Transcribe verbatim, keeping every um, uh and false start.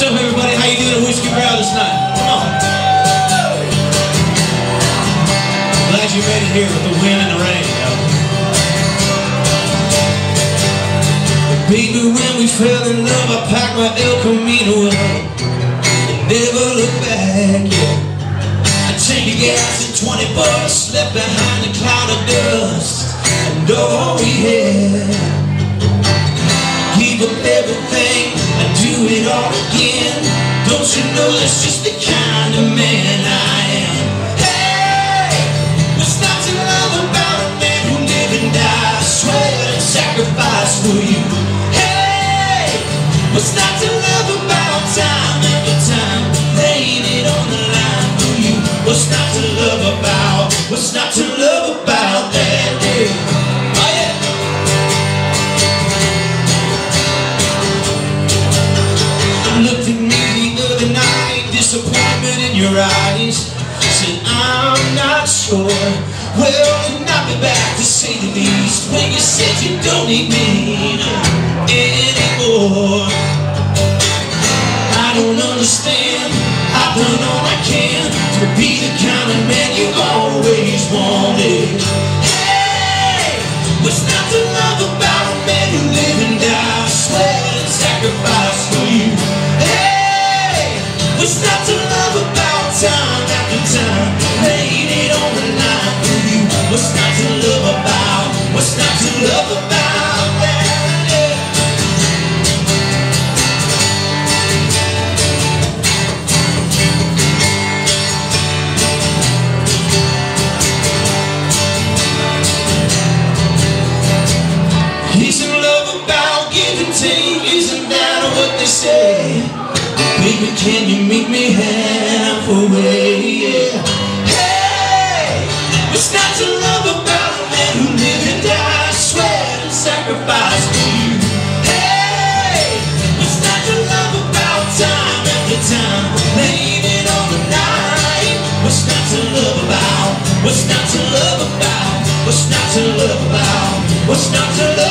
What's up, everybody? How you doing at Whiskey Barrel this night? Come on. Glad you made it here with the wind and the rain, yo. Baby, when we fell in love, I packed my El Camino up and never looked back, yeah. I tanked the gas in twenty bucks, slept behind a cloud of dust, and all we had. Give up everything, I do it all again. Don't you know that's just the kind of man I am? Hey, what's not to love about a man who live and die, sweat and sacrifice for you? Hey, what's not to love about time after time, laying it on the line for you? What's not to love about, what's not to love about that day? Oh yeah. Looked at me the other night, disappointment in your eyes. Said, I'm not sure. Well, it knocked me back to say the least, when you said you don't need me anymore. I don't understand, I've done all I can to be the kind of man you always wanted. Hey, what's not to love about a man who live and die, sweat and sacrifice for you? What's not to love about time after time, laying it on the line for you? What's not to love about, what's not to love about that, yeah. Isn't love about give and take? Isn't that what they say? Baby, can you meet me halfway, yeah? Hey, what's not to love about a man who live and die, sweat and sacrifice for you? Hey, what's not to love about time after time, laying it on the night? What's not to love about, what's not to love about, what's not to love about, what's not to love